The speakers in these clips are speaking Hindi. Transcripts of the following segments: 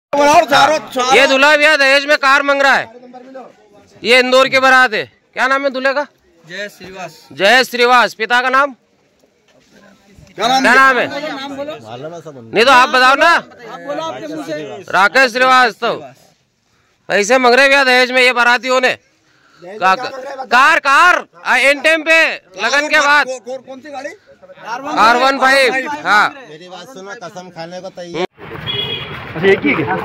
ये दूल्हा भैया दहेज में कार मांग रहा है। ये इंदौर की बारात है। क्या नाम है दूल्हे का? जय श्रीवास। जय श्रीवास। पिता का नाम क्या नाम है? नहीं तो आप बताओ ना। राकेश श्रीवास। तो पैसे मांग रहे भैया दहेज में ये बारातियों ने। कार एन टाइम पे लगन के बाद। कौन सी गाड़ी? R15। हाँ मेरी बात सुनो, कसम खाने को तैयार। एक ही क्या?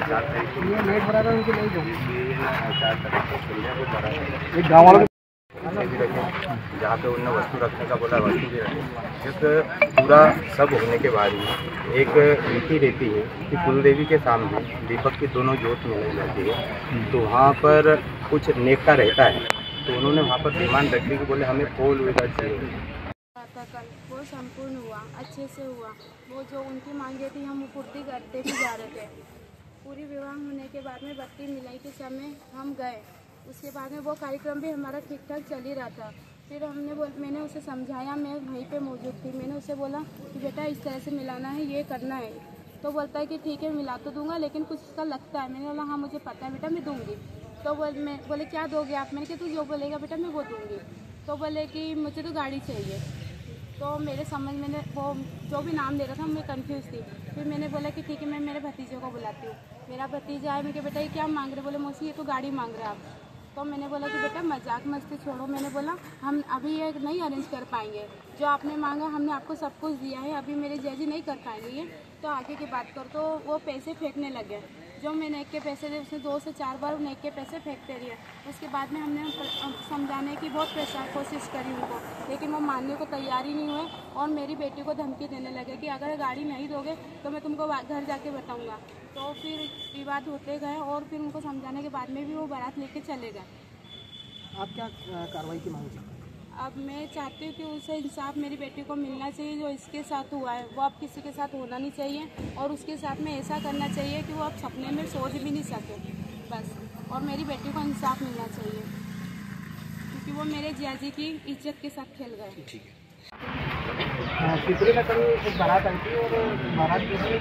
एक गाँव वालों जहाँ पे उन्होंने वस्तु रखने का बोला, वस्तु भी रखे। इस पूरा सब होने के बाद ही एक रीति रहती है कि कुलदेवी के सामने दीपक की दोनों ज्योत मिलाई जाती है। तो वहाँ पर कुछ नेका रहता है, तो उन्होंने वहाँ पर डिमांड रखी कि बोले हमें पोल वगैरह चाहिए। कल वो संपूर्ण हुआ, अच्छे से हुआ। वो जो उनकी मांगे थी हम पूर्ति करते भी जा रहे थे। पूरी विवाह होने के बाद में बत्ती मिलाई के समय हम गए। उसके बाद में वो कार्यक्रम भी हमारा ठीक ठाक चल ही रहा था। फिर मैंने उसे समझाया, मैं वहीं पे मौजूद थी। मैंने उसे बोला कि बेटा इस तरह से मिलाना है, ये करना है। तो बोलता है कि ठीक है मिला तो दूंगा, लेकिन कुछ इसका लगता है। मैंने बोला हाँ मुझे पता है बेटा, मैं दूंगी। तो मैं बोले क्या दोगे आप? मैंने कहा तू जो बोलेगा बेटा मैं वो दूंगी। तो बोले कि मुझे तो गाड़ी चाहिए। तो मेरे समझ में वो जो भी नाम दे रहा था मैं कंफ्यूज थी। फिर मैंने बोला कि ठीक है मैं मेरे भतीजे को बुलाती हूँ। मेरा भतीजा आया, मैं बेटा ये क्या मांग रहे? बोले मौसी ये तो गाड़ी मांग रहे आप। तो मैंने बोला कि बेटा मजाक मस्ती छोड़ो। मैंने बोला हम अभी ये नहीं अरेंज कर पाएंगे, जो आपने मांगा हमने आपको सब कुछ दिया है, अभी मेरे जज नहीं कर पाएंगे ये, तो आगे की बात कर। तो वो पैसे फेंकने लगे। जो मैं नेक के पैसे दे उसने 2 से 4 बार नेक के पैसे फेंकते रहे। उसके बाद में हमने समझाने की बहुत कोशिश करी उनको, लेकिन वो मानने को तैयार ही नहीं हुए और मेरी बेटी को धमकी देने लगे कि अगर गाड़ी नहीं दोगे तो मैं तुमको घर जाके बताऊंगा। तो फिर विवाद होते गए और फिर उनको समझाने के बाद में भी वो बारात लेके चले गए। आप क्या कार्रवाई की मांग करते हैं? अब मैं चाहती हूँ कि उसे इंसाफ मेरी बेटी को मिलना चाहिए। जो इसके साथ हुआ है वो अब किसी के साथ होना नहीं चाहिए और उसके साथ में ऐसा करना चाहिए कि वो अब सपने में सोच भी नहीं सके बस। और मेरी बेटी को इंसाफ मिलना चाहिए क्योंकि वो मेरे जियाजी की इज्जत के साथ खेल गए। ठीक है। पिपरी में कल एक बारात आई थी और बारात जो है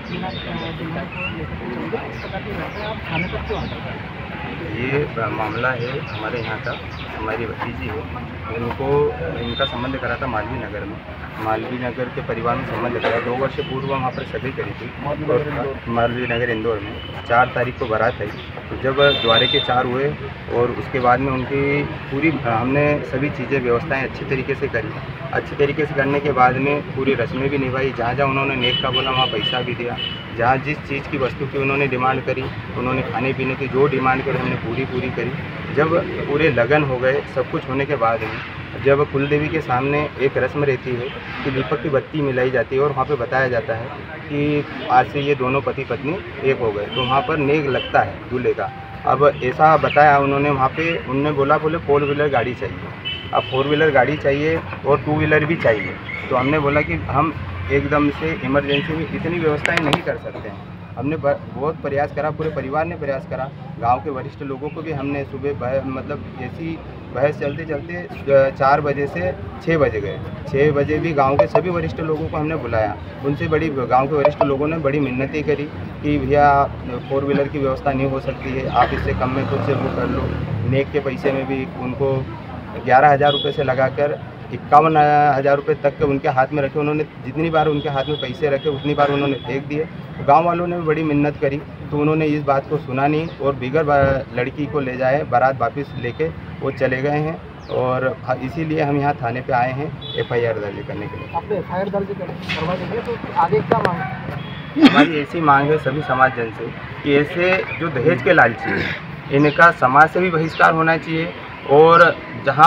आप थाने तक क्यों आते? ये मामला है हमारे यहाँ का। हमारी भतीजी है, इनका संबंध करा था मालवीय नगर में। मालवीय नगर के परिवार में संबंध करा। 2 वर्ष पूर्व वहाँ पर सभी करी थी और मालवीय नगर इंदौर में 4 तारीख को बारात आई। तो जब द्वारे के 4 हुए और उसके बाद में उनकी पूरी हमने सभी चीज़ें व्यवस्थाएं अच्छी तरीके से करी। अच्छी तरीके से करने के बाद में पूरी रस्में भी निभाई। जहाँ जहाँ उन्होंने नेक का बोला वहाँ पैसा भी दिया। जहाँ जिस चीज़ की वस्तु की उन्होंने डिमांड करी, उन्होंने खाने पीने की जो डिमांड करी हमने पूरी करी। जब पूरे लगन हो गए, सब कुछ होने के बाद में जब कुलदेवी के सामने एक रस्म रहती है कि दीपक की बत्ती मिलाई जाती है और वहाँ पे बताया जाता है कि आज से ये दोनों पति पत्नी एक हो गए। तो वहाँ पर नेक लगता है दूल्हे का। अब ऐसा बताया उन्होंने वहाँ पे, उन्होंने बोले 4 व्हीलर गाड़ी चाहिए। अब 4 व्हीलर गाड़ी चाहिए और 2 व्हीलर भी चाहिए। तो हमने बोला कि हम एकदम से इमरजेंसी में इतनी व्यवस्थाएं नहीं कर सकते हैं। हमने बहुत प्रयास करा, पूरे परिवार ने प्रयास करा। गांव के वरिष्ठ लोगों को भी हमने सुबह मतलब ऐसी बहस चलते चलते 4 बजे से 6 बजे गए। 6 बजे भी गांव के सभी वरिष्ठ लोगों को हमने बुलाया। उनसे गांव के वरिष्ठ लोगों ने बड़ी मिन्नतें करी कि भैया 4 व्हीलर की व्यवस्था नहीं हो सकती है, आप इससे कम में खुद से वो कर लो। नेक के पैसे में भी उनको 11,000 रुपये से लगाकर 51,000 रुपये तक के उनके हाथ में रखे। उन्होंने जितनी बार उनके हाथ में पैसे रखे उतनी बार उन्होंने फेंक दिए। तो गाँव वालों ने भी बड़ी मिन्नत करी, तो उन्होंने इस बात को सुना नहीं और बिगर लड़की को ले जाए बारात वापस लेके वो चले गए हैं। और इसीलिए हम यहाँ थाने पे आए हैं FIR दर्ज करने के लिए। आपने FIR दर्ज करवा दी है, तो आगे क्या मांग है? हमारी ऐसी मांग है सभी समाज जन से कि ऐसे जो दहेज के लालची हैं इनका समाज से भी बहिष्कार होना चाहिए। और जहाँ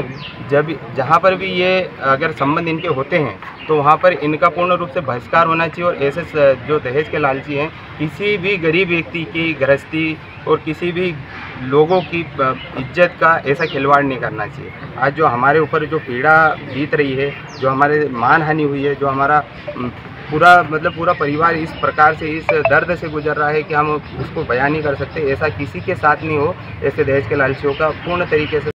पर भी ये अगर संबंध इनके होते हैं तो वहाँ पर इनका पूर्ण रूप से बहिष्कार होना चाहिए। और ऐसे जो दहेज के लालची हैं किसी भी गरीब व्यक्ति की गृहस्थी और किसी भी लोगों की इज्जत का ऐसा खिलवाड़ नहीं करना चाहिए। आज जो हमारे ऊपर जो पीड़ा बीत रही है, जो हमारे मान हानि हुई है, जो हमारा पूरा परिवार इस प्रकार से इस दर्द से गुजर रहा है कि हम उसको बयान नहीं कर सकते। ऐसा किसी के साथ नहीं हो। ऐसे दहेज के लालचियों का पूर्ण तरीके से